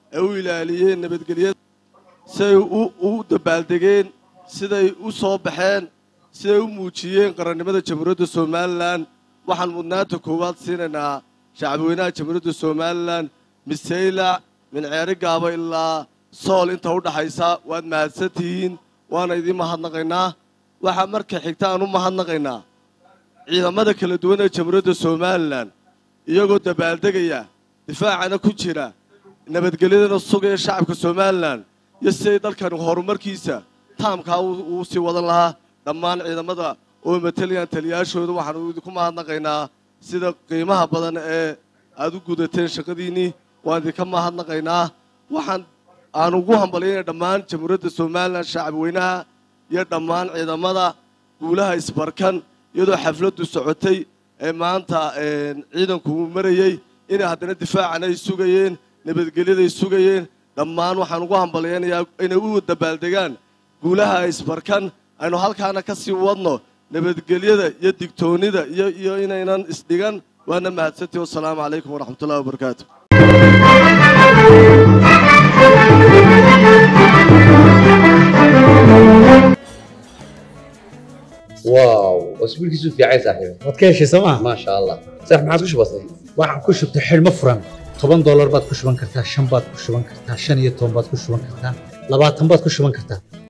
ee u ilaaliyeen nabadgelyada siday u dabaaldegeen siday u soo baxeen siday u muujiyeen qarannimada jamhuuriyadda Somaliland waxaan mudnaanta koowaad siinaynaa shacabweynaha jamhuuriyadda Somaliland misayla min ceeri gaaba ilaa sool inta u dhaxaysa waad mahadsantihiin waana idin mahadnaqaynaa waxa marka xigta aan u mahadnaqaynaa ciidamada kala duwan ee jamhuuriyadda Somaliland iyagoo dabaaldegaya difaacana ku jira nabadgelyada sugaya shacabka Somaliland iyo siday dalkan horumarkiisa taamka uu si wadan lahaa dhammaan ciidamada oo mataliyan taliyaashooda waxaan idinku mahadnaqaynaa sida qiimaha badan ee aad u gudateen shaqadiinii waan idinka mahadnaqaynaa waxaan aan ugu hambalyeynaa dhammaan jamhuuriyadda Somaliland shacabweynaha iyo dhammaan ciidamada guulaha isbarkan iyadoo xafladdu socotay ee maanta ciidanku marayay in haddana difaacana ay sugayeen nabadgelyada ay sugayeen dhammaan waxaan ugu hambalyeynayaa inay u dabaaldegaan guulaha isbarkan aynu halkaana ka sii wadno nabadgelyada iyo digtoonida iyo inaynan isdhigan waana mahadsantihiin wassalaamu calaykum waraxmatullaahi wabarakaatu واو اسبوع كيسو في عايز صاحبي wadkeeshi sama ما شاء الله صح ما عادش بسيط waxaan ku shubtay xilmo furan $10 baad ku shuban kartaa 5 baad ku shuban kartaa 15 baad ku shuban kartaa 20 baad ku shuban kartaa